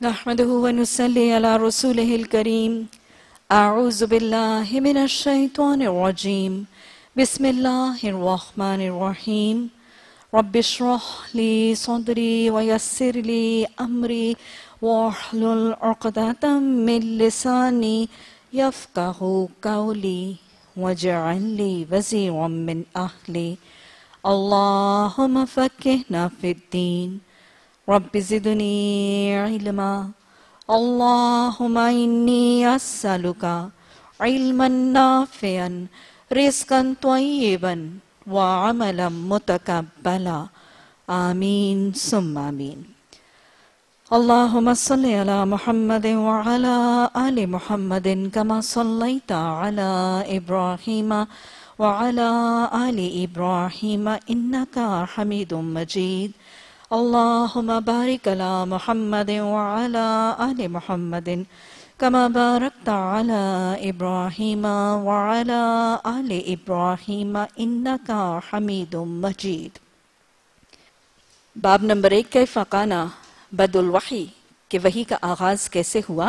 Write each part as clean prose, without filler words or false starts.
نحمده ونصلي على رسوله الكريم. أعوذ بالله من الشيطان الرجيم. بسم الله الرحمن الرحيم. رب اشرح لي صدري ويسر لي أمري واحلل عقدة من لساني يفقهوا قولي واجعل لي وزيرا من أهلي. اللهم فقهنا في الدين رب زدني علما. اللهم إني أسألك علما نافعا رزقا طيبا وعملا متقبلا. آمين ثم آمين. اللهم صل على محمد وعلى آل محمد كما صليت على إبراهيم وعلى آل إبراهيم إنك حميد مجيد. اللهم بارك على محمد وعلى آل محمد كما باركت على إبراهيم وعلى آل إبراهيم إنك حميد مجيد. باب نمبر 1 کیف کان بدء الوحی کہ وحی کا آغاز کیسے ہوا.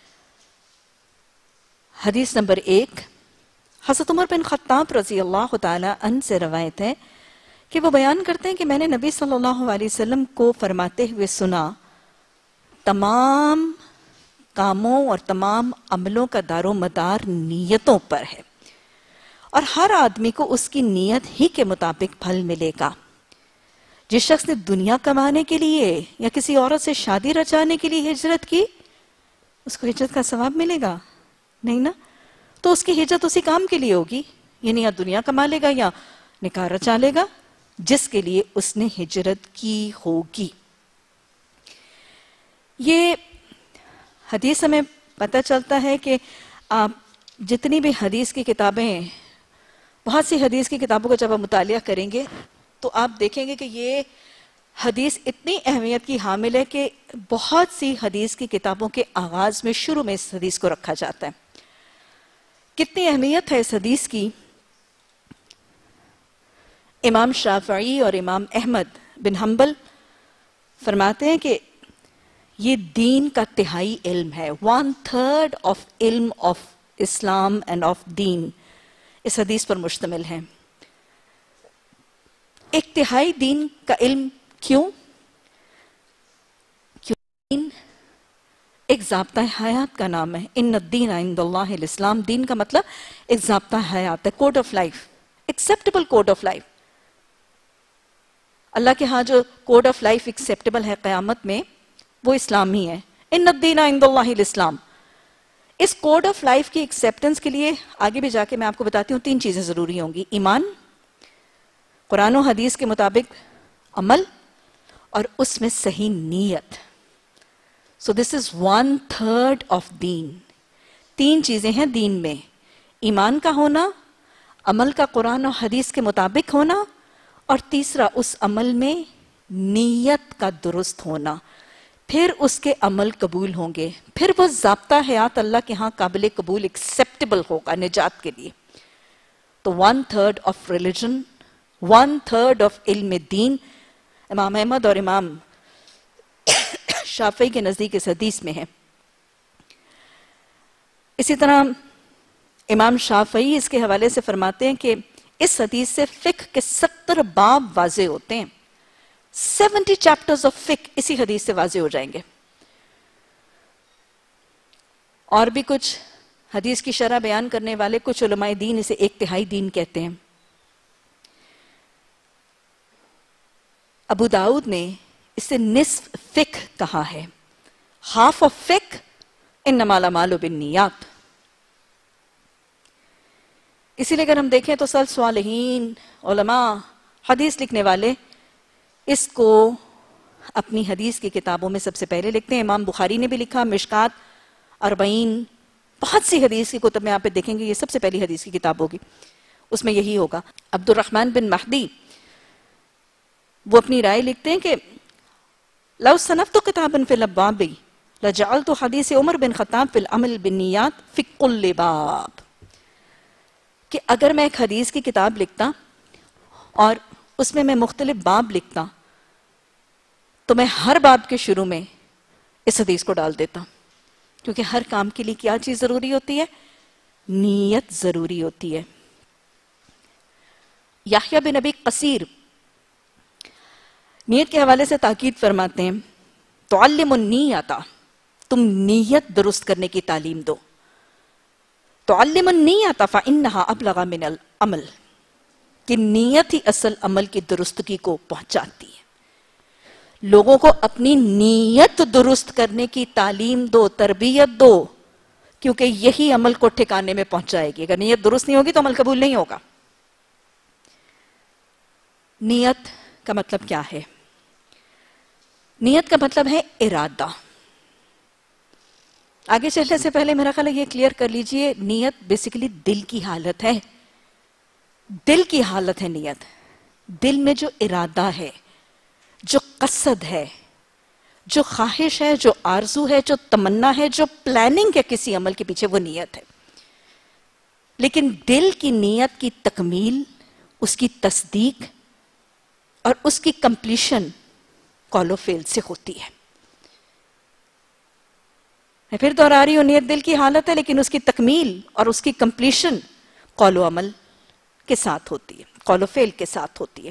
حدیث نمبر 1 حضرت عمر بن خطاب رضی اللہ تعالی عنہ سے روایت ہے کہ وہ بیان کرتے ہیں کہ میں نے نبی صلی اللہ علیہ وسلم کو فرماتے ہوئے سنا، تمام کاموں اور تمام عملوں کا دار و مدار نیتوں پر ہے اور ہر آدمی کو اس کی نیت ہی کے مطابق پھل ملے گا. جس شخص نے دنیا کمانے کے لیے یا کسی عورت سے شادی رچانے کے لیے ہجرت کی، اس کو ہجرت کا ثواب ملے گا نہیں نا؟ تو اس کی ہجرت اسی کام کے لیے ہوگی، یعنی یا دنیا کما لے گا یا نکاح رچا لے گا جس کے لیے اس نے ہجرت کی ہوگی. یہ حدیث ہمیں پتہ چلتا ہے کہ آپ جتنی بھی حدیث کی کتابیں، بہت سی حدیث کی کتابوں کا جب آپ مطالعہ کریں گے تو آپ دیکھیں گے کہ یہ حدیث اتنی اہمیت کی حامل ہے کہ بہت سی حدیث کی کتابوں کے آغاز میں شروع میں اس حدیث کو رکھا جاتا ہے. کتنی اہمیت ہے اس حدیث کی. امام شافعی اور امام احمد بن حنبل فرماتے ہیں کہ یہ دین کا تہائی علم ہے. 1/3 آف علم آف اسلام اینڈ آف دین اس حدیث پر مشتمل ہے. ایک تہائی دین کا علم کیوں؟ دین ایک ضابطہ حیات کا نام ہے. ان الدین عند اللہ الاسلام. دین کا مطلب ایک ضابطہ حیات ہے، code of life, acceptable code of life. اللہ کے ہاں جو کوڈ آف لائف ایکسیپٹیبل ہے قیامت میں وہ اسلام ہی ہے. ان الدین عند اللہ الاسلام. اس کوڈ آف لائف کی ایکسیپٹنس کے لیے آگے بھی جا کے میں آپ کو بتاتی ہوں 3 چیزیں ضروری ہوں گی: ایمان، قرآن و حدیث کے مطابق عمل، اور اس میں صحیح نیت. So this is 1/3 of دین. 3 چیزیں ہیں دین میں: ایمان کا ہونا، عمل کا قرآن و حدیث کے مطابق ہونا، اور تیسرا اس عمل میں نیت کا درست ہونا. پھر اس کے عمل قبول ہوں گے، پھر وہ ضابطہ حیات اللہ کے ہاں قابل قبول ایکسیپٹیبل ہوگا نجات کے لیے. تو 1/3 آف ریلیجن، 1/3 آف علم دین امام احمد اور امام شافعی کے نزدیک اس حدیث میں ہے. اسی طرح امام شافعی اس کے حوالے سے فرماتے ہیں کہ اس حدیث سے فقہ کے 70 باب واضح ہوتے ہیں. 70 چیپٹرز آف فقہ اسی حدیث سے واضح ہو جائیں گے. اور بھی کچھ حدیث کی شرح بیان کرنے والے کچھ علماء دین اسے 1/3 دین کہتے ہیں. ابو داؤد نے اسے نصف فقہ کہا ہے. ہاف آف فقہ انما الاعمال بالنیات. اسی لیے اگر ہم دیکھیں تو سلف صالحین، علماء، حدیث لکھنے والے اس کو اپنی حدیث کی کتابوں میں سب سے پہلے لکھتے ہیں. امام بخاری نے بھی لکھا، مشکات، 40، بہت سی حدیث کی کتب میں آپ دیکھیں گے یہ سب سے پہلی حدیث کی کتاب ہوگی، اس میں یہی ہوگا. عبد الرحمن بن مہدی وہ اپنی رائے لکھتے ہیں کہ لو صنفت کتابا فی الابواب لجعلت حدیث عمر بن خطاب فی العمل بالنیات فی کل باب. کہ اگر میں ایک حدیث کی کتاب لکھتا اور اس میں مختلف باب لکھتا تو میں ہر باب کے شروع میں اس حدیث کو ڈال دیتا، کیونکہ ہر کام کے لیے کیا چیز ضروری ہوتی ہے؟ نیت ضروری ہوتی ہے۔ یحییٰ بن ابی قصیر نیت کے حوالے سے تاکید فرماتے ہیں، تعلم النیت، تم نیت درست کرنے کی تعلیم دو۔ تعلم النیت فإنها ابلغ من العمل، کہ نیت ہی اصل عمل کی درستگی کو پہنچاتی ہے۔ لوگوں کو اپنی نیت درست کرنے کی تعلیم دو، تربیت دو، کیونکہ یہی عمل کو ٹھکانے میں پہنچائے گی۔ اگر نیت درست نہیں ہوگی تو عمل قبول نہیں ہوگا۔ نیت کا مطلب کیا ہے؟ نیت کا مطلب ہے ارادہ۔ آگے چلنے سے پہلے میرا خیال ہے یہ کلیئر کر لیجئے، نیت بیسیکلی دل کی حالت ہے۔ دل کی حالت ہے نیت۔ دل میں جو ارادہ ہے، جو قصد ہے، جو خواہش ہے، جو آرزو ہے، جو تمنا ہے، جو پلاننگ ہے کسی عمل کے پیچھے، وہ نیت ہے۔ لیکن دل کی نیت کی تکمیل، اس کی تصدیق اور اس کی کمپلیشن قول و فعل سے ہوتی ہے۔ میں پھر دہرا رہی ہوں، نیت دل کی حالت ہے، لیکن اس کی تکمیل اور اس کی کمپلیشن قول و عمل کے ساتھ ہوتی ہے، قول و فعل کے ساتھ ہوتی ہے۔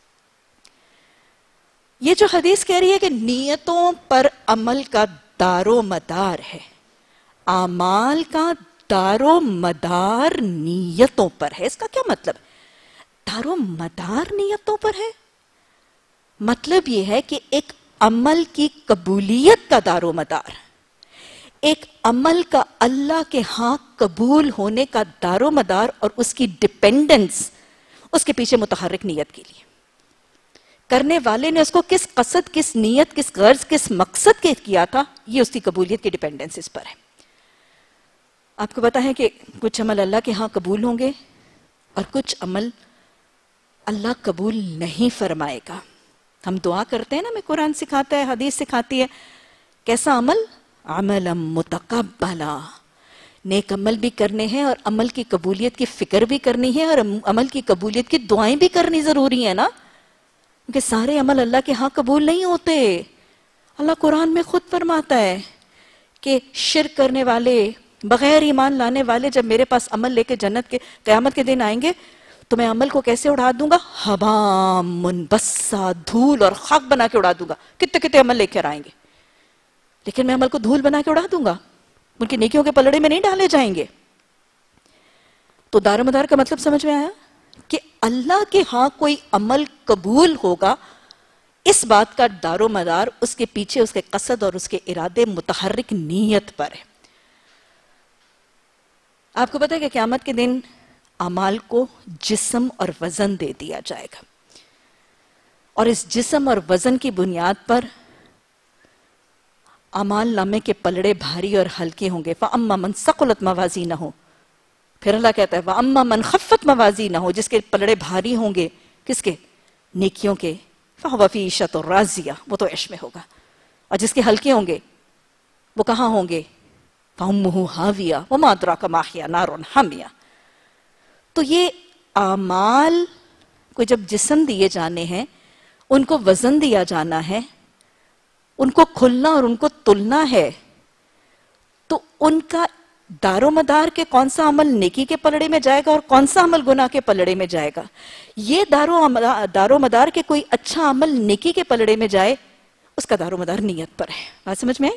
یہ جو حدیث کہہ رہی ہے کہ نیتوں پر عمل کا دار و مدار ہے، اعمال کا دار و مدار نیتوں پر ہے۔ اس کا کیا مطلب؟ دار و مدار نیتوں پر ہے، مطلب یہ ہے کہ ایک عمل کی قبولیت کا دار و مدار، ایک عمل کا اللہ کے ہاں قبول ہونے کا دار و مدار اور اس کی ڈیپینڈنس اس کے پیچھے متحرک نیت کے لیے۔ کرنے والے نے اس کو کس قصد، کس نیت، کس غرض، کس مقصد کے کیا تھا، یہ اس کی قبولیت کی ڈیپینڈنس اس پر ہے۔ آپ کو پتا ہے کہ کچھ عمل اللہ کے ہاں قبول ہوں گے اور کچھ عمل اللہ قبول نہیں فرمائے گا۔ ہم دعا کرتے ہیں نا، ہمیں قرآن سکھاتا ہے، حدیث سکھاتی ہے، کیسا عمل؟ عملا متقبلا، نیک عمل بھی کرنے ہیں اور عمل کی قبولیت کی فکر بھی کرنی ہے اور عمل کی قبولیت کی دعائیں بھی کرنی ضروری ہے نا، کیونکہ سارے عمل اللہ کے ہاں قبول نہیں ہوتے۔ اللہ قرآن میں خود فرماتا ہے کہ شرک کرنے والے، بغیر ایمان لانے والے جب میرے پاس عمل لے کے جنت کے قیامت کے دن آئیں گے تو میں عمل کو کیسے اڑا دوں گا؟ ہوا منبسا، دھول اور خاک بنا کے اڑا دوں گا۔ کتنے کتنے عمل لے کر آئیں گے، لیکن میں عمل کو دھول بنا کے اڑا دوں گا، ان کی نیکیوں کے پلڑے میں نہیں ڈالے جائیں گے۔ تو دار و مدار کا مطلب سمجھ میں آیا کہ اللہ کے ہاں کوئی عمل قبول ہوگا، اس بات کا دار و مدار اس کے پیچھے اس کے قصد اور اس کے ارادے متحرک نیت پر ہے۔ آپ کو پتا ہے کہ قیامت کے دن اعمال کو جسم اور وزن دے دیا جائے گا، اور اس جسم اور وزن کی بنیاد پر اعمال نامے کے پلڑے بھاری اور ہلکے ہوں گے۔ فَأَمَّا مَنْ ثَقُلَتْ مَوَازِينُهُ، پھر اللہ کہتا ہے وَأَمَّا مَنْ خَفَّتْ مَوَازِينُهُ، جس کے پلڑے بھاری ہوں گے، کس کے؟ نیکیوں کے، فَهُوَ فِي عِيشَةٍ رَاضِيَةٍ، وہ تو عیش میں ہوگا۔ اور جس کے ہلکے ہوں گے وہ کہاں ہوں گے؟ فَأُمُّهُ هَاوِيَةٌ وَمَا أَدْرَاكَ مَا هِيَ نَارٌ حَامِيَةٌ۔ تو یہ اعمال کو جب جسم دیے جانے ہیں، ان کو وزن دیا جانا ہے، ان کو کھلنا اور ان کو تلنا ہے، تو ان کا دار و مدار کے کون سا عمل نیکی کے پلڑے میں جائے گا اور کون سا عمل گناہ کے پلڑے میں جائے گا، یہ دار و مدار کے کوئی اچھا عمل نیکی کے پلڑے میں جائے، اس کا دار و مدار نیت پر ہے۔ بات سمجھ میں آئی؟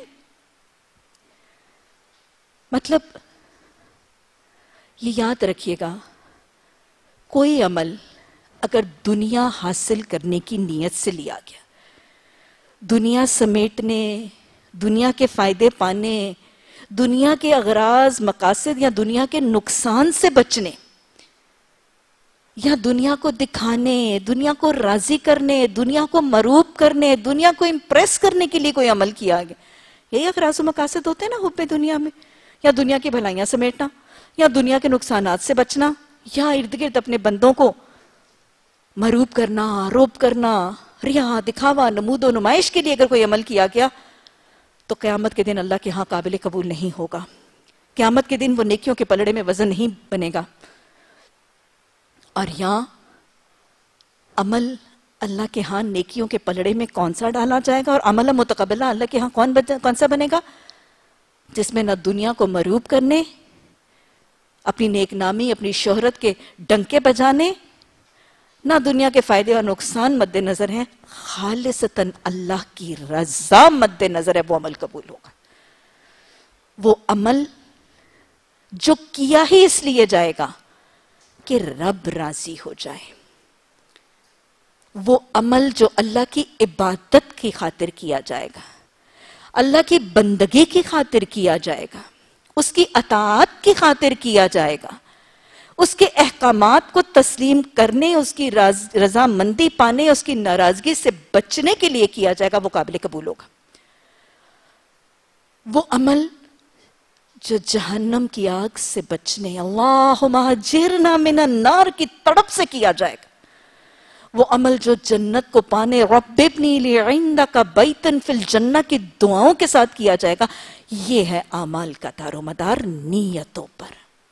مطلب یہ یاد رکھیے گا، کوئی عمل اگر دنیا حاصل کرنے کی نیت سے لیا گیا، دنیا سمیٹنے، دنیا کے فائدے پانے، دنیا کے اغراض، مقاصد یا دنیا کے نقصان سے بچنے، یا دنیا کو دکھانے، دنیا کو راضی کرنے، دنیا کو مروب کرنے، دنیا کو امپریس کرنے کے لیے کوئی عمل کیا گیا، یہی اغراض و مقاصد ہوتے ہیں نا حب دنیا میں، یا دنیا کی بھلائیاں سمیٹنا، یا دنیا کے نقصانات سے بچنا، یا ارد گرد اپنے بندوں کو مروب کرنا، روب کرنا، ریا، دکھاوا، نمود و نمائش کے لیے اگر کوئی عمل کیا گیا تو قیامت کے دن اللہ کے ہاں قابل قبول نہیں ہوگا۔ قیامت کے دن وہ نیکیوں کے پلڑے میں وزن نہیں بنے گا، اور یہاں عمل اللہ کے ہاں نیکیوں کے پلڑے میں کون سا ڈالا جائے گا؟ اور عمل متقبلہ اللہ کے ہاں کون سا بنے گا؟ جس میں نہ دنیا کو مروب کرنے، اپنی نیک نامی، اپنی شہرت کے ڈنکے بجانے، نہ دنیا کے فائدے اور نقصان مد نظر ہیں، خالصتاً اللہ کی رضا مد نظر ہے، وہ عمل قبول ہوگا۔ وہ عمل جو کیا ہی اس لیے جائے گا کہ رب راضی ہو جائے، وہ عمل جو اللہ کی عبادت کی خاطر کیا جائے گا، اللہ کی بندگی کی خاطر کیا جائے گا، اس کی اطاعت کی خاطر کیا جائے گا، اس کے احکامات کو تسلیم کرنے، اس کی رضامندی پانے، اس کی ناراضگی سے بچنے کے لیے کیا جائے گا، وہ قابل قبول ہوگا۔ وہ عمل جو جہنم کی آگ سے بچنے، اللہم اجرنا من النار کی تڑپ سے کیا جائے گا، وہ عمل جو جنت کو پانے، رب ابنی لی عندک بیتا فی الجنہ کی دعاؤں کے ساتھ کیا جائے گا، یہ ہے اعمال کا دار و مدار نیتوں پر۔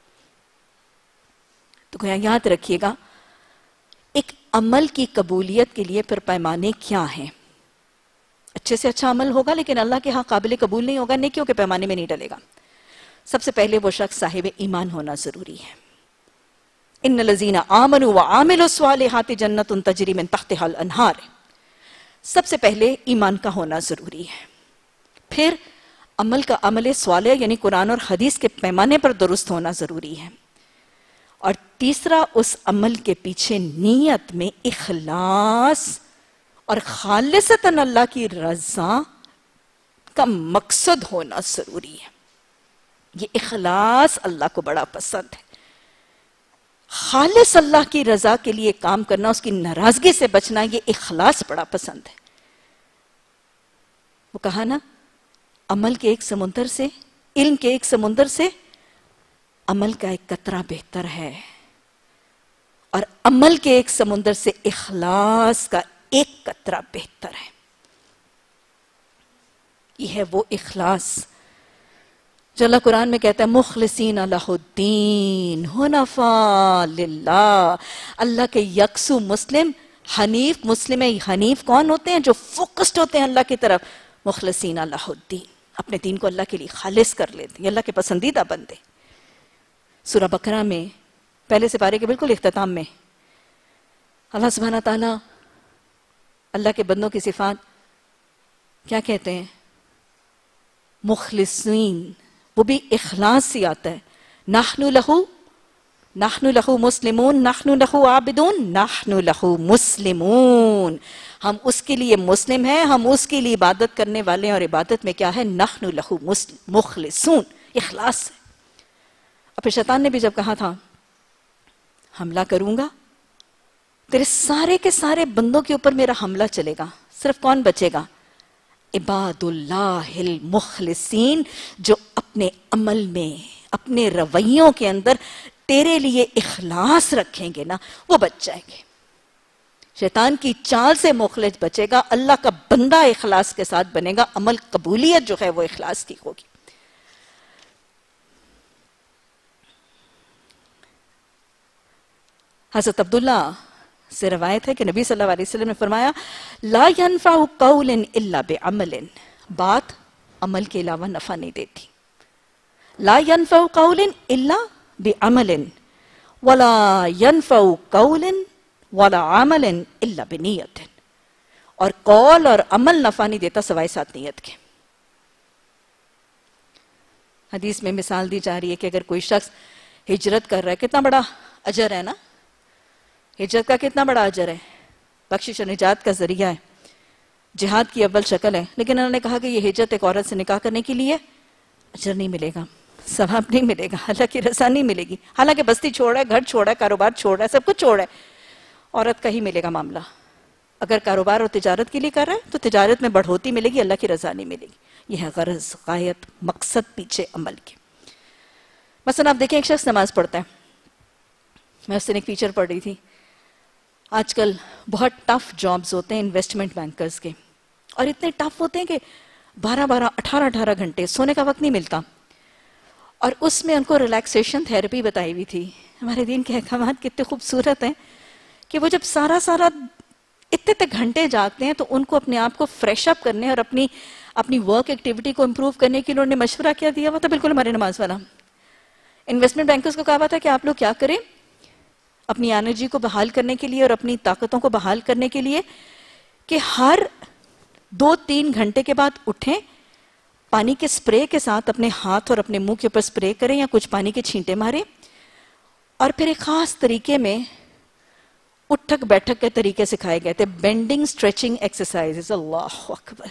تو گویا یاد رکھیے گا، ایک عمل کی قبولیت کے لیے پھر پیمانے کیا ہیں؟ اچھے سے اچھا عمل ہوگا لیکن اللہ کے ہاں قابل قبول نہیں ہوگا، نیکیوں کے پیمانے میں نہیں ڈلے گا۔ سب سے پہلے وہ شخص صاحب ایمان ہونا ضروری ہے۔ ان الذین آمنوا وعملوا الصالحات جنت تجری من تحتها الانہار، سب سے پہلے ایمان کا ہونا ضروری ہے، پھر عمل کا عمل صالح یعنی قرآن اور حدیث کے پیمانے پر درست ہونا ضروری ہے، اور تیسرا اس عمل کے پیچھے نیت میں اخلاص اور خالصتاً اللہ کی رضا کا مقصد ہونا ضروری ہے۔ یہ اخلاص اللہ کو بڑا پسند ہے، خالص اللہ کی رضا کے لیے کام کرنا، اس کی ناراضگی سے بچنا، یہ اخلاص بڑا پسند ہے۔ وہ کہا نا، عمل کے ایک سمندر سے، علم کے ایک سمندر سے عمل کا ایک قطرہ بہتر ہے، اور عمل کے ایک سمندر سے اخلاص کا ایک قطرہ بہتر ہے۔ یہ ہے وہ اخلاص جو اللہ قرآن میں کہتا ہے مخلصین لہ الدین حنفاء للہ، اللہ کے یکسو مسلم، حنیف مسلم حنیف کون ہوتے ہیں؟ جو فوکسڈ ہوتے ہیں اللہ کی طرف، مخلصین لہ الدین، اپنے دین کو اللہ کے لیے خالص کر لیتے ہیں، اللہ کے پسندیدہ بندے۔ سورہ بقرہ میں پہلے سپارے کے بالکل اختتام میں اللہ سبحانہ تعالیٰ اللہ کے بندوں کی صفات کیا کہتے ہیں؟ مخلصین، وہ بھی اخلاص سے آتا ہے، نحن لہو مسلمون، نحن لہو عابدون، نحن لہو مسلمون، ہم اس کے لیے مسلم ہیں، ہم اس کے لیے عبادت کرنے والے ہیں، اور عبادت میں کیا ہے؟ نحن لہو مخلصون، اخلاص ہے۔ اور پھر شیطان نے بھی جب کہا تھا حملہ کروں گا، تیرے سارے کے سارے بندوں کے اوپر میرا حملہ چلے گا، صرف کون بچے گا؟ عباد اللہ المخلصین، جو اپنے عمل میں، اپنے رویوں کے اندر تیرے لیے اخلاص رکھیں گے نا، وہ بچ جائیں گے۔ شیطان کی چال سے مخلص بچے گا، اللہ کا بندہ اخلاص کے ساتھ بنے گا، عمل قبولیت جو ہے وہ اخلاص کی ہوگی۔ حضرت عبداللہ سے روایت ہے کہ نبی صلی اللہ علیہ وسلم نے فرمایا لا ينفع قول الا بعمل، بات عمل کے علاوہ نفع نہیں دیتی۔ لا ينفع قول الا بعمل ولا ينفع قول ولا عمل الا بنیت، اور قول اور عمل نفع نہیں دیتا سوائے ساتھ نیت کے۔ حدیث میں مثال دی جا رہی ہے کہ اگر کوئی شخص ہجرت کر رہا ہے، کتنا بڑا اجر ہے نا، ہجرت کا کتنا بڑا اجر ہے، بخشش و نجات کا ذریعہ ہے، جہاد کی اول شکل ہے، لیکن انہوں نے کہا کہ یہ ہجرت ایک عورت سے نکاح کرنے کے لیے اجر نہیں ملے گا، ثواب نہیں ملے گا، اللہ کی رضا نہیں ملے گی، حالانکہ بستی چھوڑ رہا ہے، گھر چھوڑ رہا ہے، کاروبار چھوڑ رہا ہے، سب کچھ چھوڑ رہا ہے، عورت کا ہی ملے گا معاملہ۔ اگر کاروبار اور تجارت کے لیے کر رہا ہے تو تجارت میں بڑھوتی ملے گی، اللہ کی رضا نہیں ملے گی۔ یہ ہے غرض، غایت، مقصد پیچھے عمل کے۔ مثلا آپ دیکھیں ایک شخص نماز پڑھتا ہے، میں اس سے ایک فیچر پڑھ رہی تھی، آج کل بہت ٹف جابز ہوتے ہیں انویسٹمنٹ بینکرز کے، اور اتنے ٹف ہوتے ہیں کہ 12 18 گھنٹے سونے کا وقت نہیں ملتا، اور اس میں ان کو ریلیکسیشن تھیراپی بتائی ہوئی تھی۔ ہمارے دین کے احکامات کتنے خوبصورت ہیں کہ وہ جب سارا اتنے اتنے گھنٹے جاگتے ہیں، تو ان کو اپنے آپ کو فریش اپ کرنے اور اپنی ورک ایکٹیویٹی کو امپروو کرنے کے لیے انہوں نے مشورہ کیا دیا ہوا تھا، بالکل ہمارے نماز والا. انویسٹمنٹ بینکرز کو کہا ہوا تھا کہ آپ لوگ کیا کریں اپنی انرجی کو بحال کرنے کے لیے اور اپنی طاقتوں کو بحال کرنے کے لیے، کہ ہر 2-3 گھنٹے کے بعد اٹھیں، پانی کے سپرے کے ساتھ اپنے ہاتھ اور اپنے منہ کے اوپر سپرے کریں یا کچھ پانی کے چھینٹے ماریں، اور پھر ایک خاص طریقے میں اٹھک بیٹھک کے طریقے سکھائے گئے تھے، بینڈنگ اسٹریچنگ ایکسرسائز. اللہ اکبر.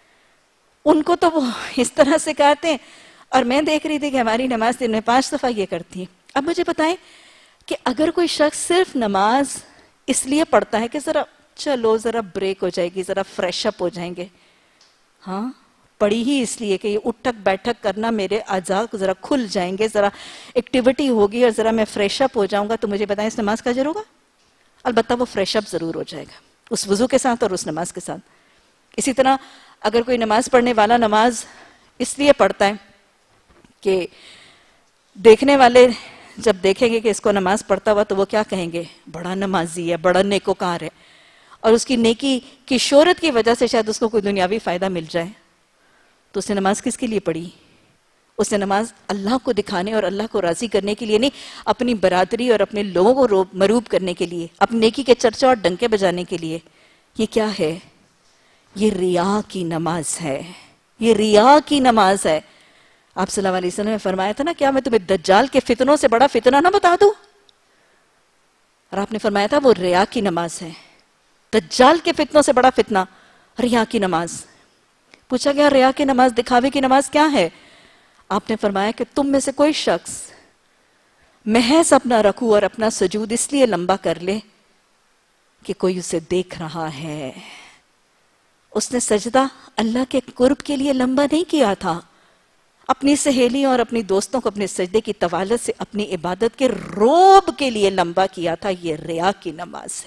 ان کو تو وہ اس طرح سے کہتے ہیں، اور میں دیکھ رہی تھی کہ ہماری نماز دن میں 5 دفعہ یہ کرتی ہیں. اب مجھے بتائیں کہ اگر کوئی شخص صرف نماز اس لیے پڑھتا ہے کہ ذرا بریک ہو جائے گی، ذرا فریش اپ ہو جائیں گے، ہاں پڑھی ہی اس لیے کہ یہ اٹھک بیٹھک کرنا میرے اعضاء کو ذرا کھل جائیں گے، ذرا ایکٹیویٹی ہوگی اور ذرا میں فریش اپ ہو جاؤں گا، تو مجھے بتائیں اس نماز کا اجر ہوگا؟ البتہ وہ فریش اپ ضرور ہو جائے گا اس وضو کے ساتھ اور اس نماز کے ساتھ. اسی طرح اگر کوئی نماز پڑھنے والا نماز اس لیے پڑھتا ہے کہ دیکھنے والے جب دیکھیں گے کہ اس کو نماز پڑھتا ہوا تو وہ کیا کہیں گے، بڑا نمازی ہے، بڑا نیکوکار ہے، اور اس کی نیکی کی شہرت کی وجہ سے شاید اس کو کوئی دنیاوی فائدہ مل جائے، تو اس نے نماز کس کے لیے پڑھی؟ اس نے نماز اللہ کو دکھانے اور اللہ کو راضی کرنے کے لیے نہیں، اپنی برادری اور اپنے لوگوں کو مروب کرنے کے لیے، اپنی نیکی کے چرچا اور ڈنکے بجانے کے لیے. یہ کیا ہے؟ یہ ریا کی نماز ہے، یہ ریا کی نماز ہے. آپ صلی اللہ علیہ وسلم نے فرمایا تھا نا، کیا میں تمہیں دجال کے فتنوں سے بڑا فتنہ نہ بتا دوں؟ اور آپ نے فرمایا تھا وہ ریا کی نماز ہے. دجال کے فتنوں سے بڑا فتنہ ریا کی نماز. پوچھا گیا ریا کی نماز، دکھاوے کی نماز کیا ہے؟ آپ نے فرمایا کہ تم میں سے کوئی شخص محض اپنا رکوع اور اپنا سجود اس لیے لمبا کر لے کہ کوئی اسے دیکھ رہا ہے. اس نے سجدہ اللہ کے قرب کے لیے لمبا نہیں کیا تھا، اپنی سہیلیوں اور اپنی دوستوں کو اپنے سجدے کی طوالت سے اپنی عبادت کے روب کے لیے لمبا کیا تھا. یہ ریا کی نماز ہے.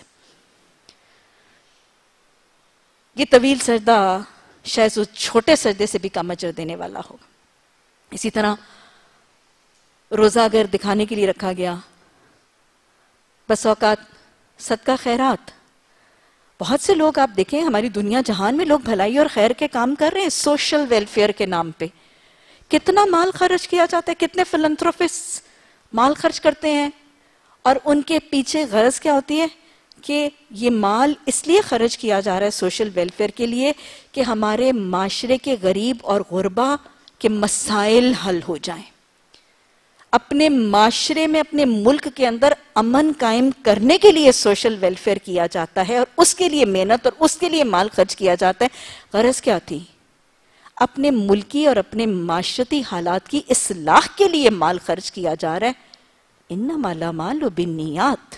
یہ طویل سجدہ شاید اس چھوٹے سجدے سے بھی کم اجر دینے والا ہوگا. اسی طرح روزہ اگر دکھانے کے لیے رکھا گیا، بس اوقات صدقہ خیرات. بہت سے لوگ آپ دیکھیں ہماری دنیا جہان میں لوگ بھلائی اور خیر کے کام کر رہے ہیں سوشل ویلفیئر کے نام پہ. کتنا مال خرچ کیا جاتا ہے، کتنے فلنتھروپسٹ مال خرچ کرتے ہیں، اور ان کے پیچھے غرض کیا ہوتی ہے کہ یہ مال اس لیے خرچ کیا جا رہا ہے سوشل ویلفیئر کے لیے کہ ہمارے معاشرے کے غریب اور غربا کے مسائل حل ہو جائیں. اپنے معاشرے میں، اپنے ملک کے اندر امن قائم کرنے کے لیے سوشل ویلفیئر کیا جاتا ہے، اور اس کے لیے محنت اور اس کے لیے مال خرچ کیا جاتا ہے. غرض کیا تھی؟ اپنے ملکی اور اپنے معاشرتی حالات کی اصلاح کے لیے مال خرچ کیا جا رہا ہے. انما الاعمال بالنیات.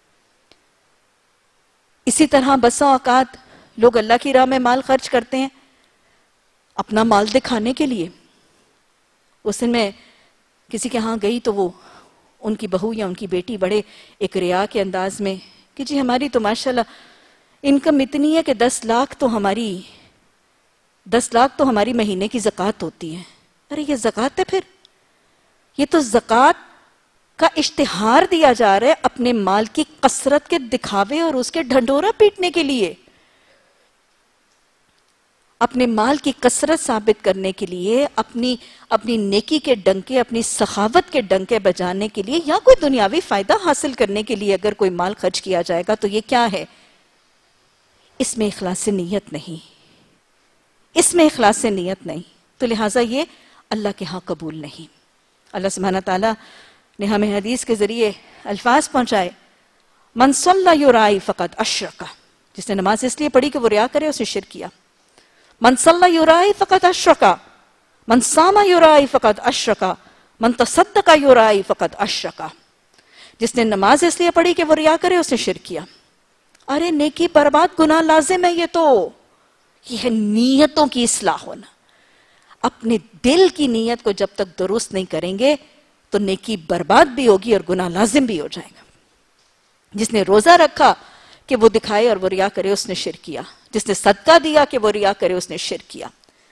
اسی طرح بسا اوقات لوگ اللہ کی راہ میں مال خرچ کرتے ہیں اپنا مال دکھانے کے لیے. اس دن میں کسی کے ہاں گئی تو وہ ان کی بہو یا ان کی بیٹی بڑے ایک ریا کے انداز میں کہ جی ہماری تو ماشاءاللہ انکم اتنی ہے کہ 10 لاکھ تو ہماری مہینے کی زکوٰۃ ہوتی ہے. ارے یہ زکوٰۃ ہے؟ پھر یہ تو زکوٰۃ کا اشتہار دیا جا رہا ہے اپنے مال کی کثرت کے دکھاوے اور اس کے ڈھنڈورا پیٹنے کے لیے، اپنے مال کی کثرت ثابت کرنے کے لیے، اپنی نیکی کے ڈنکے، اپنی سخاوت کے ڈنکے بجانے کے لیے، یا کوئی دنیاوی فائدہ حاصل کرنے کے لیے اگر کوئی مال خرچ کیا جائے گا تو یہ کیا ہے؟ اس میں اخلاص نیت نہیں، اس میں اخلاص نیت نہیں. تو لہٰذا یہ اللہ کے ہاں قبول نہیں. اللہ سبحانہ تعالیٰ نے ہمیں حدیث کے ذریعے الفاظ پہنچائے، من صلی یرائی فقد اشرک. جس نے نماز اس لیے پڑھی کہ وہ ریا کرے، اس نے شرک کیا. من صلی یرائی فقد اشرک، من صام یرائی فقد اشرک، من تصدق یرائی فقد اشرک. جس نے نماز اس لیے پڑھی کہ وہ ریا کرے، اس نے شرک کیا. ارے نیکی برباد، گناہ لازم ہے. یہ ہے نیتوں کی اصلاح ہونا. اپنے دل کی نیت کو جب تک درست نہیں کریں گے تو نیکی برباد بھی ہوگی اور گناہ لازم بھی ہو جائے گا. جس نے روزہ رکھا کہ وہ دکھائے اور وہ ریا کرے، اس نے شرک کیا. جس نے صدقہ دیا کہ وہ ریا کرے، اس نے شرک کیا.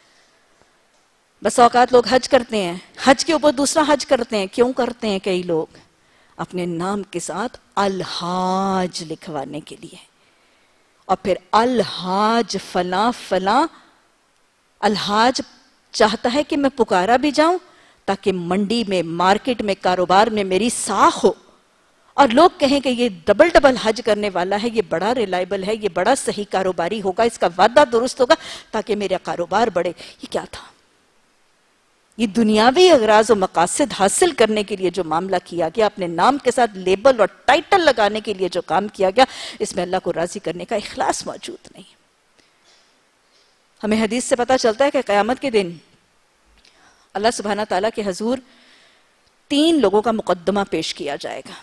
بس اوقات لوگ حج کرتے ہیں، حج کے اوپر دوسرا حج کرتے ہیں. کیوں کرتے ہیں کئی لوگ؟ اپنے نام کے ساتھ الحاج لکھوانے کے لیے. اور پھر الحاج فلاں فلاں، الحاج چاہتا ہے کہ میں پکارا بھی جاؤں تاکہ منڈی میں، مارکیٹ میں، کاروبار میں میری ساکھ ہو، اور لوگ کہیں کہ یہ ڈبل ڈبل حج کرنے والا ہے، یہ بڑا ریلائبل ہے، یہ بڑا صحیح کاروباری ہوگا، اس کا وعدہ درست ہوگا تاکہ میرا کاروبار بڑھے۔ یہ کیا تھا؟ یہ دنیاوی اغراض و مقاصد حاصل کرنے کے لیے جو معاملہ کیا گیا، اپنے نام کے ساتھ لیبل اور ٹائٹل لگانے کے لیے جو کام کیا گیا، اس میں اللہ کو راضی کرنے کا اخلاص موجود نہیں۔ ہمیں حدیث سے پتہ چلتا ہے کہ قیامت کے دن اللہ سبحانہ تعالیٰ کے حضور 3 لوگوں کا مقدمہ پیش کیا جائے گا،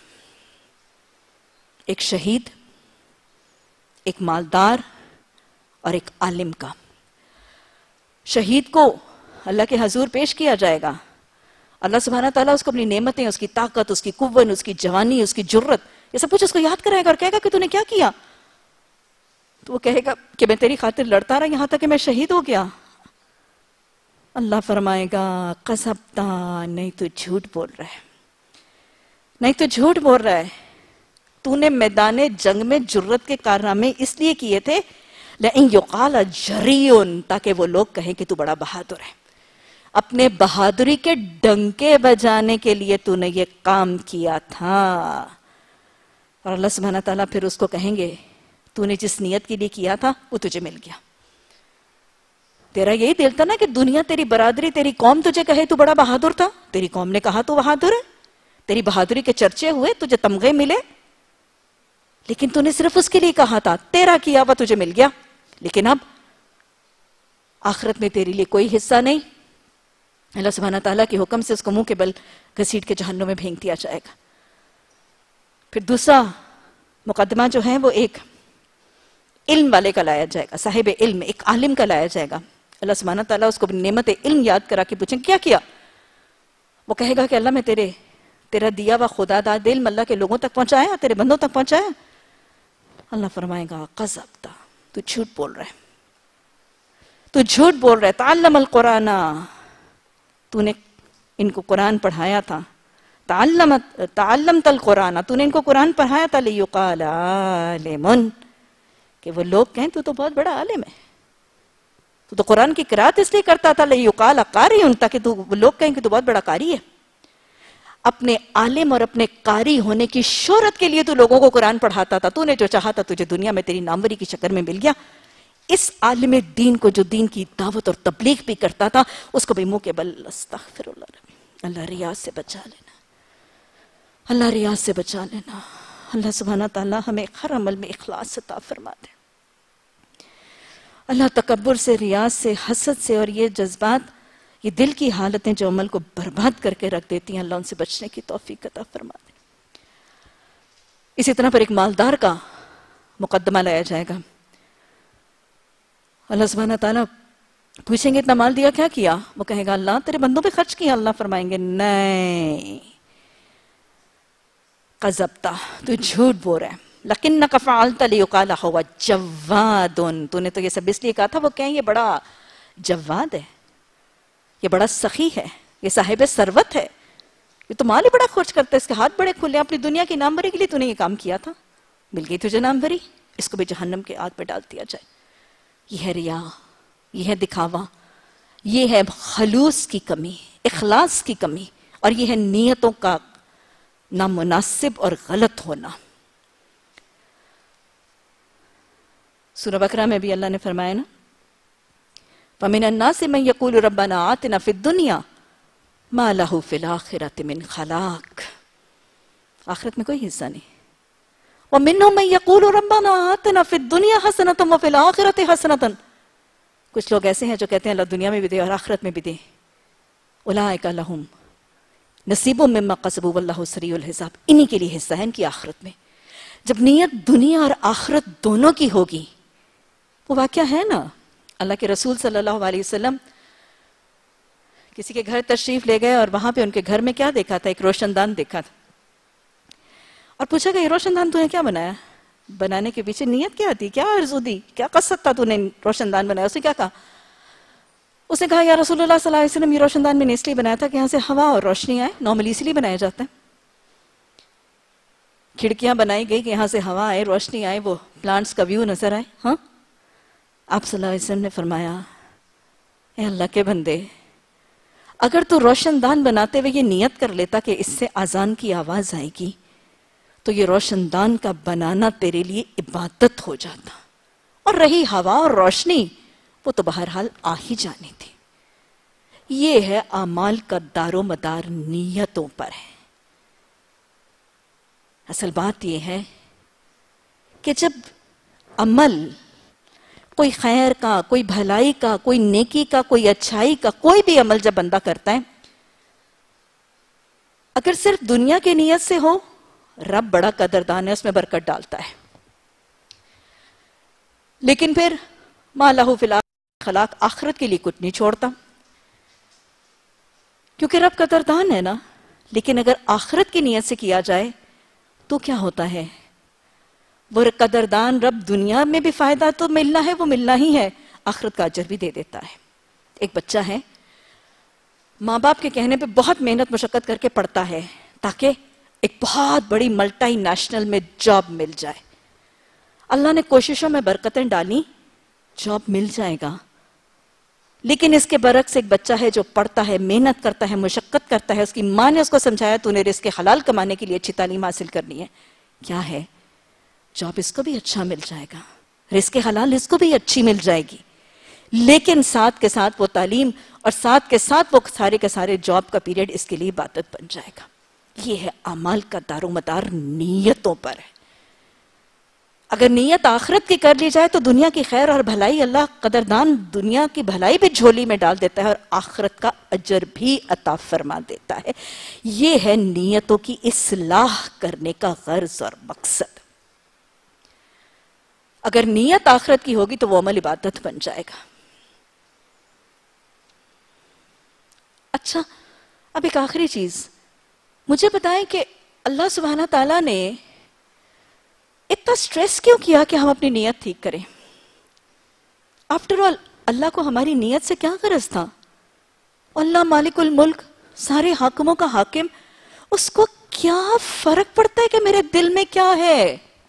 ایک شہید، ایک مالدار اور ایک عالم کا۔ شہید کو اللہ کے حضور پیش کیا جائے گا، اللہ سبحانہ تعالیٰ اس کو اپنی نعمتیں، اس کی طاقت، اس کی قوت، اس کی جوانی، اس کی جرت، یہ سب کچھ اس کو یاد کرائے گا اور کہے گا کہ تو نے کیا کیا؟ تو وہ کہے گا کہ میں تیری خاطر لڑتا رہا یہاں تک کہ میں شہید ہو گیا۔ اللہ فرمائے گا قذبتا، نہیں تو جھوٹ بول رہا ہے، نہیں تو جھوٹ بول رہا ہے، تو نے میدان جنگ میں جرت کے کارنامے اس لیے کیے تھے لئن یقال جریون، تاکہ وہ لوگ کہیں کہ تو بڑا بہادر ہے، اپنے بہادری کے ڈنکے بجانے کے لیے تو نے یہ کام کیا تھا۔ اور اللہ سبحانہ تعالیٰ پھر اس کو کہیں گے تو نے جس نیت کے لیے کیا تھا وہ تجھے مل گیا۔ تیرا یہی دل تھا نا کہ دنیا، تیری برادری، تیری قوم تجھے کہے تو بڑا بہادر تھا، تیری قوم نے کہا تو بہادر ہے، تیری بہادری کے چرچے ہوئے، تجھے تمغے ملے، لیکن تو نے صرف اس کے لیے کہا تھا، تیرا کیا ہوا تجھے مل گیا، لیکن اب آخرت میں تیرے لیے کوئی حصہ نہیں۔ اللہ سبحانہ تعالیٰ کے حکم سے اس کو منہ کے بل گھسیٹ کے جہنم میں پھینک دیا جائے گا۔ پھر دوسرا مقدمہ جو ہے وہ ایک علم والے کا لایا جائے گا، صاحب علم، ایک عالم کا لایا جائے گا۔ اللہ سبحانہ تعالیٰ اس کو نعمت علم یاد کرا کے پوچھیں کیا کیا؟ وہ کہے گا کہ اللہ میں تیرا دیا ہوا خدا داد علم اللہ کے لوگوں تک پہنچایا، تیرے بندوں تک پہنچایا؟ اللہ فرمائے گا قذبتا، تو جھوٹ بول رہا ہے، تو جھوٹ بول رہا ہے، تعلم القرآن، تو نے ان کو قرآن پڑھایا تھا، تعلمت القرآن، تو نے ان کو قرآن پڑھایا تھا، لیقال عالم، کہ وہ لوگ کہیں تو بہت بڑا عالم ہے، تو قرآن کی قرات اس لیے کرتا تھا، لیقال قاری، تاکہ وہ لوگ کہیں کہ تو بہت بڑا قاری ہے۔ اپنے عالم اور اپنے قاری ہونے کی شہرت کے لیے تو لوگوں کو قرآن پڑھاتا تھا، تو نے جو چاہا تھا تجھے دنیا میں تیری ناموری کی شکل میں مل گیا۔ اس عالم دین کو جو دین کی دعوت اور تبلیغ بھی کرتا تھا، اس کو بھی منہ کے بل استغفر اللہ ریاض سے بچا لینا، اللہ ریاض سے بچا لینا۔ اللہ سبحانہ تعالیٰ ہمیں ہر عمل میں اخلاص عطا فرما دے۔ اللہ تکبر سے، ریاض سے، حسد سے اور یہ جذبات، یہ دل کی حالتیں جو عمل کو برباد کر کے رکھ دیتی ہیں، اللہ ان سے بچنے کی توفیق عطا فرما دے۔ اسی طرح پر ایک مالدار کا مقدمہ لایا جائے گا۔ اللہ سبحانہ تعالیٰ پوچھیں گے اتنا مال دیا کیا کیا؟ وہ کہے گا اللہ تیرے بندوں پہ خرچ کیا۔ اللہ فرمائیں گے نہیں، قذبتا، تو جھوٹ بول رہا ہے، لکنک فعلت لیقال ہوا جواد، تو نے تو یہ سب اس لیے کہا تھا وہ کہیں یہ بڑا جواد ہے، یہ بڑا سخی ہے، یہ صاحب ثروت ہے، یہ تو مال ہی بڑا خرچ کرتا ہے، اس کے ہاتھ بڑے کھلے ہیں، اپنی دنیا کی نام بری کے لیے تو نے یہ کام کیا تھا، مل گئی تجھے نام بری، اس کو بھی جہنم کے آگ پہ ڈال دیا جائے۔ یہ ہے ریا، یہ ہے دکھاوا، یہ ہے خلوص کی کمی، اخلاص کی کمی، اور یہ ہے نیتوں کا نامناسب اور غلط ہونا۔ سورہ بقرہ میں بھی اللہ نے فرمایا نا وَمِنَ النَّاسِ مَنْ يَقُولُ رَبَّنَا آتِنَا فِي الدُّنْيَا مَا لَهُ فِي الْآخِرَةِ مِنْ خَلَاقٍ، آخرت میں کوئی حصہ نہیں۔ وَمِنْهُمْ مَنْ يَقُولُ رَبَّنَا آتِنَا فِي الدُّنْيَا حَسَنَةً وَفِي الْآخِرَةِ حَسَنَةً، کچھ لوگ ایسے ہیں جو کہتے ہیں اللہ دنیا میں بھی دے اور آخرت میں بھی دے۔ أُولَٰئِكَ لَهُمْ نَصِيبٌ مِّمَّا كَسَبُوا وَاللَّهُ سَرِيعُ الْحِسَابِ، انہی کے لیے حصہ ہے ان کی آخرت میں۔ جب نیت دنیا اور آخرت دونوں کی ہوگی، وہ واقعہ ہے نا، اللہ کے رسول صلی اللہ علیہ وسلم کسی کے گھر تشریف لے گئے اور وہاں پہ ان کے گھر میں کیا دیکھا تھا؟ ایک روشن دان دیکھا تھا، اور پوچھا کہ یہ روشن دان تو نے کیا بنایا؟ بنانے کے پیچھے نیت کیا تھی؟ کیا آرزو دی؟ کیا قصد تھا تو نے روشن دان بنایا؟ اس نے کیا کہا؟ اس نے کہا یا رسول اللہ صلی اللہ علیہ وسلم، یہ روشن دان میں نے اس لیے بنایا تھا کہ یہاں سے ہوا اور روشنی آئے، نارملی اس لیے بنایا جاتا ہے، کھڑکیاں بنائی گئی کہ یہاں سے ہوا آئے، روشنی آئے، وہ پلانٹس کا ویو نظر آئے؟ ہاں، آپ صلی اللہ علیہ وسلم نے فرمایا اے اللہ کے بندے، اگر تو روشن دان بناتے ہوئے یہ نیت کر لیتا کہ اس سے اذان کی آواز آئے گی تو یہ روشن دان کا بنانا تیرے لیے عبادت ہو جاتا، اور رہی ہوا اور روشنی وہ تو بہرحال آ ہی جانی تھی۔ یہ ہے اعمال کا دار و مدار نیتوں پر ہے۔ اصل بات یہ ہے کہ جب عمل کوئی خیر کا، کوئی بھلائی کا، کوئی نیکی کا، کوئی اچھائی کا، کوئی بھی عمل جب بندہ کرتا ہے، اگر صرف دنیا کی نیت سے ہو، رب بڑا قدردان ہے، اس میں برکت ڈالتا ہے۔ لیکن پھر ما لہ فی الآخرۃ خلاق، آخرت کے لیے کچھ نہیں چھوڑتا، کیونکہ رب قدردان ہے نا۔ لیکن اگر آخرت کی نیت سے کیا جائے تو کیا ہوتا ہے؟ وہ قدردان رب دنیا میں بھی فائدہ تو ملنا ہے، وہ ملنا ہی ہے، آخرت کا اجر بھی دے دیتا ہے۔ ایک بچہ ہے، ماں باپ کے کہنے پہ بہت محنت مشقت کر کے پڑھتا ہے تاکہ ایک بہت بڑی ملٹی نیشنل میں جاب مل جائے۔ اللہ نے کوششوں میں برکتیں ڈالی، جاب مل جائے گا۔ لیکن اس کے برعکس ایک بچہ ہے جو پڑھتا ہے، محنت کرتا ہے، مشقت کرتا ہے، اس کی ماں نے اس کو سمجھایا تو نے رزق حلال کمانے کے لیے اچھی تعلیم حاصل کرنی ہے، کیا ہے؟ جاب اس کو بھی اچھا مل جائے گا، رزق حلال اس کو بھی اچھی مل جائے گی، لیکن ساتھ کے ساتھ وہ تعلیم اور ساتھ کے ساتھ وہ سارے کے سارے جاب کا پیریڈ اس کے لیے عبادت بن جائے گا۔ یہ ہے اعمال کا دار و مدار نیتوں پر ہے۔ اگر نیت آخرت کی کر لی جائے تو دنیا کی خیر اور بھلائی اللہ قدردان دنیا کی بھلائی بھی جھولی میں ڈال دیتا ہے اور آخرت کا اجر بھی عطا فرما دیتا ہے۔ یہ ہے نیتوں کی اصلاح کرنے کا غرض اور مقصد۔ اگر نیت آخرت کی ہوگی تو وہ عمل عبادت بن جائے گا۔ اچھا، اب ایک آخری چیز مجھے بتائیں کہ اللہ سبحانہ تعالیٰ نے اتنا سٹریس کیوں کیا کہ ہم اپنی نیت ٹھیک کریں؟ آفٹر آل اللہ کو ہماری نیت سے کیا غرض تھا؟ اللہ مالک الملک، سارے حاکموں کا حاکم، اس کو کیا فرق پڑتا ہے کہ میرے دل میں کیا ہے؟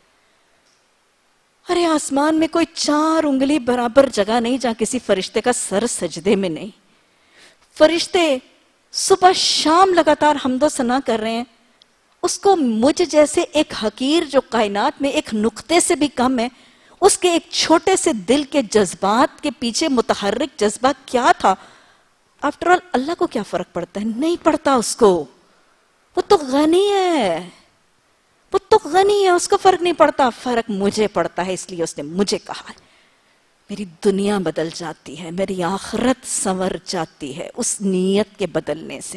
ارے آسمان میں کوئی 4 انگلی برابر جگہ نہیں جہاں کسی فرشتے کا سر سجدے میں نہیں۔ فرشتے صبح شام لگاتار حمد و ثنا کر رہے ہیں، اس کو مجھ جیسے ایک حقیر جو کائنات میں ایک نقطے سے بھی کم ہے، اس کے ایک چھوٹے سے دل کے جذبات کے پیچھے متحرک جذبہ کیا تھا؟ آفٹر آل اللہ کو کیا فرق پڑتا ہے؟ نہیں پڑتا اس کو، وہ تو غنی ہے، وہ تو غنی ہے، اس کو فرق نہیں پڑتا۔ فرق مجھے پڑتا ہے، اس لیے اس نے مجھے کہا ہے۔ میری دنیا بدل جاتی ہے، میری آخرت سنور جاتی ہے اس نیت کے بدلنے سے۔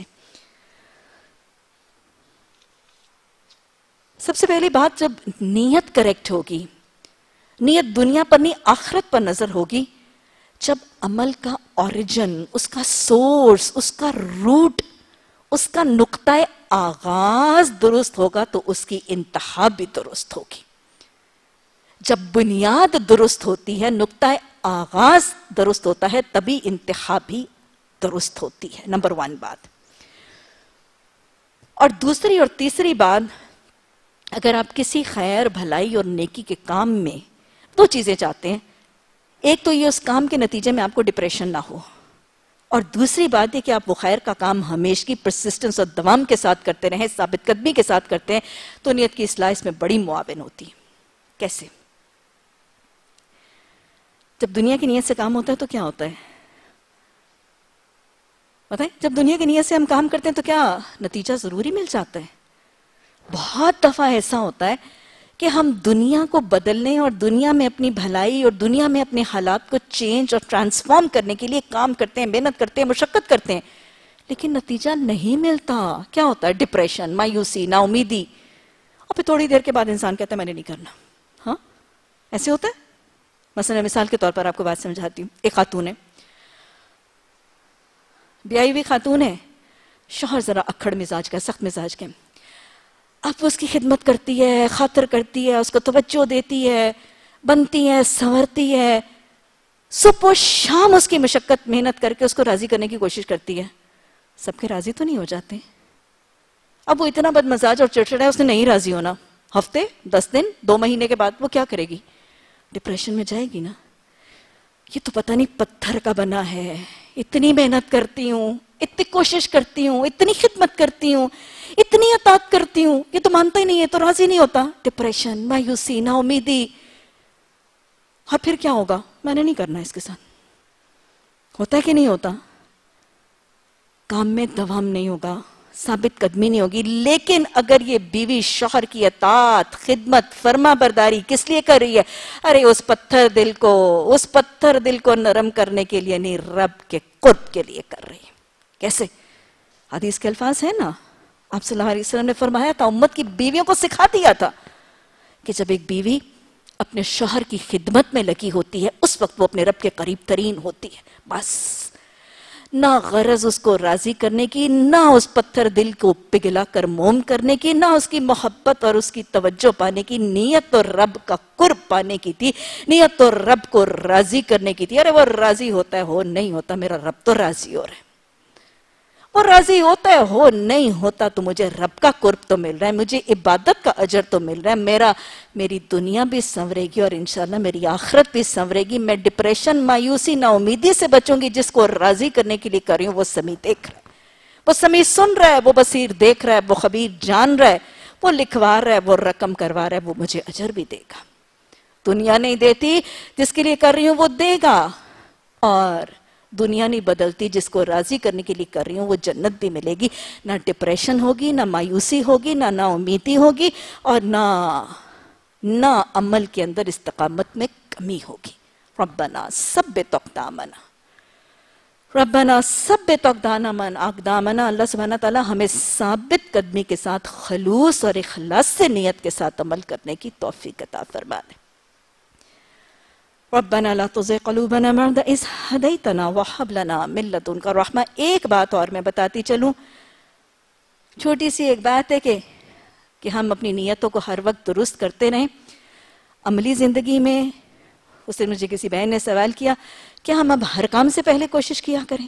سب سے پہلی بات، جب نیت کریکٹ ہوگی، نیت دنیا پر نہیں آخرت پر نظر ہوگی، جب عمل کا اوریجن، اس کا سورس، اس کا روٹ، اس کا نقطہ آغاز درست ہوگا تو اس کی انتہا بھی درست ہوگی۔ جب بنیاد درست ہوتی ہے، نقطہ آغاز درست ہوتا ہے، تبھی انتہا بھی درست ہوتی ہے۔ نمبر 1 بات۔ اور دوسری اور تیسری بات، اگر آپ کسی خیر بھلائی اور نیکی کے کام میں 2 چیزیں چاہتے ہیں، ایک تو یہ اس کام کے نتیجے میں آپ کو ڈپریشن نہ ہو، اور دوسری بات یہ کہ آپ وہ خیر کا کام ہمیشگی پرسسٹنس اور دوام کے ساتھ کرتے رہیں، ثابت قدمی کے ساتھ کرتے ہیں، تو نیت کی اصلاح اس میں بڑی معاون ہوتی ہے۔ کیسے؟ جب دنیا کی نیت سے کام ہوتا ہے تو کیا ہوتا ہے بتائیں؟ جب دنیا کی نیت سے ہم کام کرتے ہیں تو کیا نتیجہ ضروری مل جاتا ہے؟ بہت دفعہ ایسا ہوتا ہے کہ ہم دنیا کو بدلنے اور دنیا میں اپنی بھلائی اور دنیا میں اپنے حالات کو چینج اور ٹرانسفارم کرنے کے لیے کام کرتے ہیں، محنت کرتے ہیں، مشقت کرتے ہیں، لیکن نتیجہ نہیں ملتا۔ کیا ہوتا ہے؟ ڈپریشن، مایوسی، نا امیدی، اور پھر تھوڑی دیر کے بعد انسان کہتا ہے میں نے نہیں کرنا۔ ہاں، ایسے ہوتا ہے۔ مثلا مثال کے طور پر آپ کو بات سمجھاتی ہوں۔ ایک خاتون ہے، بیائی ہوئی خاتون ہے، شوہر ذرا اکھڑ مزاج کا، سخت مزاج کے، اب اس کی خدمت کرتی ہے، خاطر کرتی ہے، اس کو توجہ دیتی ہے، بنتی ہے، سنورتی ہے، صبح و شام اس کی مشقت محنت کر کے اس کو راضی کرنے کی کوشش کرتی ہے۔ سب کے راضی تو نہیں ہو جاتے۔ اب وہ اتنا بد مزاج اور چڑچڑا ہے، اس نے نہیں راضی ہونا، ہفتے، 10 دن، 2 مہینے کے بعد وہ کیا کرے گی؟ ڈپریشن میں جائے گی نا، یہ تو پتہ نہیں پتھر کا بنا ہے، اتنی محنت کرتی ہوں، اتنی کوشش کرتی ہوں، اتنی خدمت کرتی ہوں، اتنی اطاعت کرتی ہوں، یہ تو مانتا ہی نہیں ہے، تو راضی نہیں ہوتا. ڈپریشن، مایوسی، نا امیدی. اور پھر کیا ہوگا؟ میں نے نہیں کرنا اس کے ساتھ. ہوتا ہے کہ نہیں ہوتا؟ کام میں دوام نہیں ہوگا، ثابت قدمی نہیں ہوگی. لیکن اگر یہ بیوی شوہر کی اطاعت، خدمت، فرما برداری کس لیے کر رہی ہے؟ ارے اس پتھر دل کو نرم کرنے کے لیے نہیں، رب کے قرب کے لیے کر رہی ہے. کیسے؟ حدیث کے الفاظ ہیں نا، آپ صلی اللہ علیہ وسلم نے فرمایا تھا، امت کی بیویوں کو سکھا دیا تھا کہ جب ایک بیوی اپنے شوہر کی خدمت میں لگی ہوتی ہے، اس وقت وہ اپنے رب کے قریب ترین ہوتی ہے. بس نہ غرض اس کو راضی کرنے کی، نہ اس پتھر دل کو پگھلا کر موم کرنے کی، نہ اس کی محبت اور اس کی توجہ پانے کی. نیت تو رب کا قرب پانے کی تھی، نیت تو رب کو راضی کرنے کی تھی. ارے وہ راضی ہوتا ہے ہو نہیں ہوتا، میرا رب تو راضی ہو رہا ہے. وہ راضی ہوتا ہے ہو نہیں ہوتا تو مجھے رب کا قرب تو مل رہا ہے، مجھے عبادت کا اجر تو مل رہا ہے. میری دنیا بھی سنورے گی اور انشاءاللہ میری آخرت بھی سنورے گی. میں ڈپریشن، مایوسی، نا امیدی سے بچوں گی. جس کو راضی کرنے کے لیے کر رہی ہوں وہ سمیع دیکھ رہا ہے، وہ سمیع سن رہا ہے، وہ بصیر دیکھ رہا ہے، وہ خبیر جان رہا ہے، وہ لکھوا رہا ہے، وہ رقم کروا رہا ہے، وہ مجھے اجر بھی دے گا. دنیا نہیں دیتی، جس کے لیے کر رہی ہوں وہ دے گا. اور دنیا نہیں بدلتی، جس کو راضی کرنے کے لیے کر رہی ہوں وہ جنت بھی ملے گی. نہ ڈپریشن ہوگی، نہ مایوسی ہوگی، نہ نا امیدی ہوگی، اور نہ عمل کے اندر استقامت میں کمی ہوگی. ربنا ثبت اقدامنا، ربنا ثبت اقدامنا. اللہ سبحانہ تعالیٰ ہمیں ثابت قدمی کے ساتھ، خلوص اور اخلاص سے نیت کے ساتھ عمل کرنے کی توفیق عطا فرما دے. ربنا لا تزغ قلوبنا بعد إذ هديتنا وهب لنا من لدنك رحمة. ایک بات اور میں بتاتی چلوں، چھوٹی سی ایک بات ہے کہ ہم اپنی نیتوں کو ہر وقت درست کرتے رہیں. عملی زندگی میں اس دن مجھے کسی بہن نے سوال کیا کہ ہم اب ہر کام سے پہلے کوشش کیا کریں.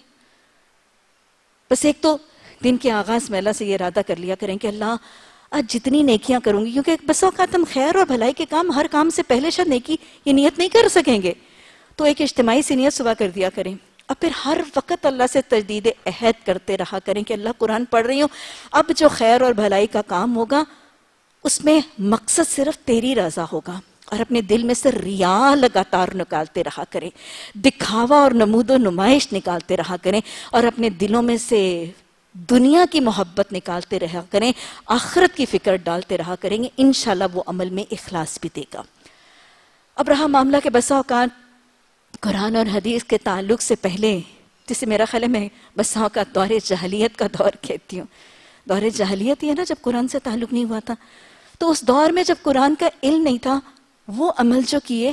بس ایک تو دن کے آغاز میں اللہ سے یہ ارادہ کر لیا کریں کہ اللہ آج جتنی نیکیاں کروں گی، کیونکہ بس اوقات ہم خیر اور بھلائی کے کام ہر کام سے پہلے شاید نیکی یہ نیت نہیں کر سکیں گے، تو ایک اجتماعی سی نیت صبح کر دیا کریں. اور پھر ہر وقت اللہ سے تجدید عہد کرتے رہا کریں کہ اللہ قرآن پڑھ رہی ہوں، اب جو خیر اور بھلائی کا کام ہوگا اس میں مقصد صرف تیری رضا ہوگا. اور اپنے دل میں سے ریا لگاتار نکالتے رہا کریں، دکھاوا اور نمود و نمائش نکالتے رہا کریں، اور اپنے دلوں میں سے دنیا کی محبت نکالتے رہا کریں، آخرت کی فکر ڈالتے رہا کریں گے. انشاءاللہ وہ عمل میں اخلاص بھی دے گا. اب رہا معاملہ کہ بسا اوقات قرآن اور حدیث کے تعلق سے پہلے، جسے میرا خیال ہے میں بسا اوقات دور جاہلیت کا دور کہتی ہوں. دور جاہلیت یہ نا جب قرآن سے تعلق نہیں ہوا تھا، تو اس دور میں جب قرآن کا علم نہیں تھا، وہ عمل جو کیے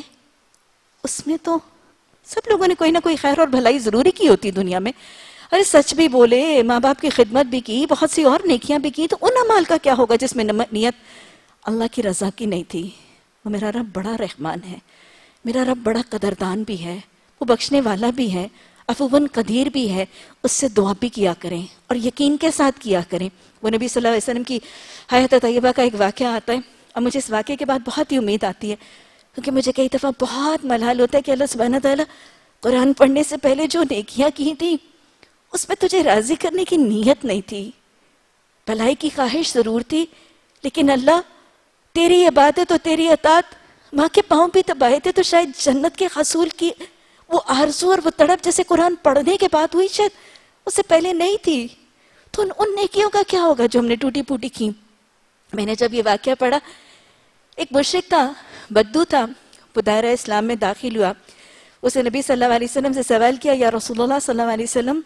اس میں تو سب لوگوں نے کوئی نہ کوئی خیر اور بھلائی ضروری کی ہوتی دنیا میں. ارے سچ بھی بولے، ماں باپ کی خدمت بھی کی، بہت سی اور نیکیاں بھی کی، تو ان اعمال کا کیا ہوگا جس میں نیت اللہ کی رضا کی نہیں تھی؟ وہ میرا رب بڑا رحمان ہے، میرا رب بڑا قدردان بھی ہے، وہ بخشنے والا بھی ہے، عفواً قدیر بھی ہے. اس سے دعا بھی کیا کریں اور یقین کے ساتھ کیا کریں. وہ نبی صلی اللہ علیہ وسلم کی حیات طیبہ کا ایک واقعہ آتا ہے، اور مجھے اس واقعے کے بعد بہت ہی امید آتی ہے، کیونکہ مجھے کئی دفعہ بہت ملال ہوتا ہے کہ اللہ سبحانہ تعالیٰ قرآن پڑھنے سے پہلے جو نیکیاں کی تھیں اس میں تجھے راضی کرنے کی نیت نہیں تھی، بھلائی کی خواہش ضرور تھی، لیکن اللہ تیری عبادت اور تیری اطاعت ماں کے پاؤں بھی دبائے تھے، تو شاید جنت کے حصول کی وہ آرزو اور وہ تڑپ جیسے قرآن پڑھنے کے بعد ہوئی شاید اس سے پہلے نہیں تھی. تو ان نیکیوں کا کیا ہوگا جو ہم نے ٹوٹی پوٹی کی؟ میں نے جب یہ واقعہ پڑھا، ایک مشرک تھا، بدو تھا، وہ دائرہ اسلام میں داخل ہوا. اسے نبی صلی اللہ علیہ وسلم سے سوال کیا، یا رسول اللہ صلی اللہ علیہ وسلم،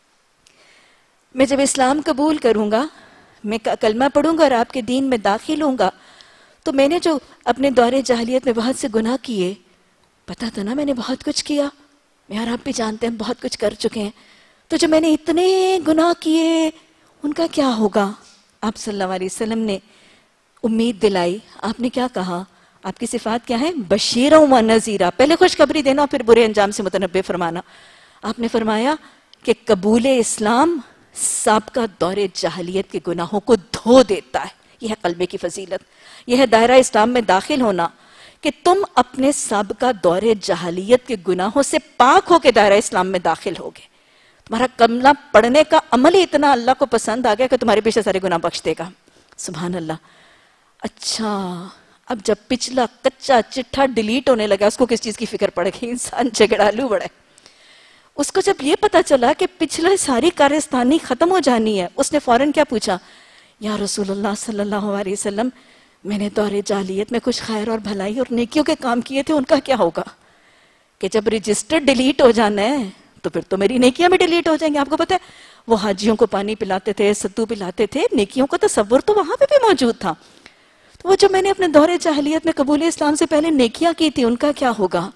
میں جب اسلام قبول کروں گا، میں کلمہ پڑھوں گا اور آپ کے دین میں داخل ہوں گا، تو میں نے جو اپنے دور جاہلیت میں بہت سے گناہ کیے، پتہ تھا نا میں نے بہت کچھ کیا، میں اور آپ بھی جانتے ہیں بہت کچھ کر چکے ہیں، تو جو میں نے اتنے گناہ کیے ان کا کیا ہوگا؟ آپ صلی اللہ علیہ وسلم نے امید دلائی. آپ نے کیا کہا؟ آپ کی صفات کیا ہیں؟ بشیرا و نذیرا، پہلے خوشخبری دینا پھر برے انجام سے متنبہ فرمانا. آپ نے فرمایا کہ قبول اسلام سابقہ دور جاہلیت کے گناہوں کو دھو دیتا ہے. یہ ہے قلبے کی فضیلت، یہ ہے دائرہ اسلام میں داخل ہونا. کہ تم اپنے سابقہ دور جاہلیت کے گناہوں سے پاک ہو کے دائرہ اسلام میں داخل ہوگے. تمہارا کلمہ پڑھنے کا عمل ہی اتنا اللہ کو پسند آ گیا کہ تمہارے پیچھے سارے گناہ بخش دے گا. سبحان اللہ. اچھا اب جب پچھلا کچا چٹھا ڈیلیٹ ہونے لگا، اس کو کس چیز کی فکر پڑ گئی؟ انسان جھگڑالو بڑا ہے. اس کو جب یہ پتا چلا کہ پچھلے ساری کارستانی ختم ہو جانی ہے، اس نے فوراً کیا پوچھا؟ یا رسول اللہ صلی اللہ علیہ وسلم، میں نے دور جاہلیت میں کچھ خیر اور بھلائی اور نیکیوں کے کام کیے تھے، ان کا کیا ہوگا؟ کہ جب رجسٹر ڈیلیٹ ہو جانا ہے تو پھر تو میری نیکیاں بھی ڈیلیٹ ہو جائیں گے. آپ کو پتہ ہے وہ حاجیوں کو پانی پلاتے تھے، ستو پلاتے تھے، نیکیوں کا تصور تو وہاں پہ بھی موجود تھا. تو وہ جو میں نے اپنے دور جاہلیت میں قبول اسلام سے پہلے نیکیاں کی تھی، ان کا کیا ہوگا؟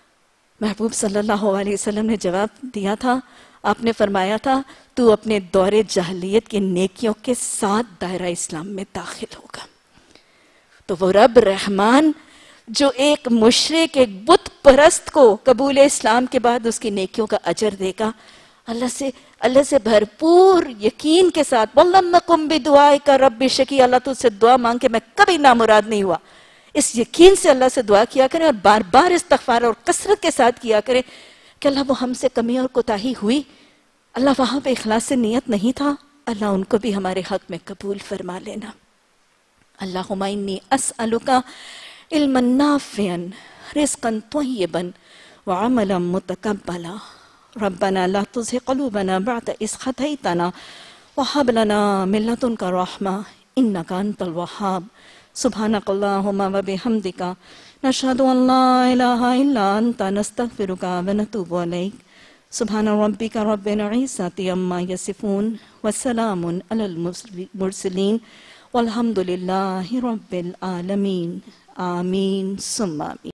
محبوب صلی اللہ علیہ وسلم نے جواب دیا تھا. آپ نے فرمایا تھا تو اپنے دور جاہلیت کی نیکیوں کے ساتھ دائرہ اسلام میں داخل ہوگا. تو وہ رب رحمان جو ایک مشرک، ایک بت پرست کو قبول اسلام کے بعد اس کی نیکیوں کا اجر دے گا، اللہ سے بھرپور یقین کے ساتھ وَلَمَّ قُمْ بِدُعَائِكَ رَبِّ شَقِي، اللہ تو سے دعا مانگ کے میں کبھی نامراد نہیں ہوا. اس یقین سے اللہ سے دعا کیا کریں اور بار بار استغفار اور کثرت کے ساتھ کیا کریں کہ اللہ وہ ہم سے کمی اور کوتاہی ہوئی، اللہ وہاں پہ اخلاص سے نیت نہیں تھا، اللہ ان کو بھی ہمارے حق میں قبول فرما لینا. اللہم انی اسألک علما نافعا رزقا طیبا وعملا متقبلا ربنا لا تزغ قلوبنا بعد إذ هديتنا وهب لنا من لدنك رحمة إنك أنت الوهاب. سبحانك اللهم وبحمدك نشهد أن لا إله إلا أنت نستغفرك ونتوب إليك. سبحان ربك رب العزة عما يصفون وسلام على المرسلين والحمد لله رب العالمين. آمين ثم آمين.